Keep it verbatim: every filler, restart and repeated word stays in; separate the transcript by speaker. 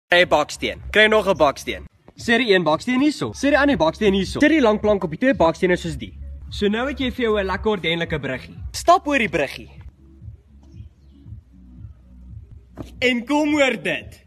Speaker 1: Kry 'n baksteen. Kry nog 'n baksteen. Sit die een baksteen hierso. Sit die ander baksteen hierso. Sit die lang plank op die twee bakstene soos die. So nou het jy vir jou 'n lekker ordentlike bruggie. Stap oor die bruggie. En kom oor dit.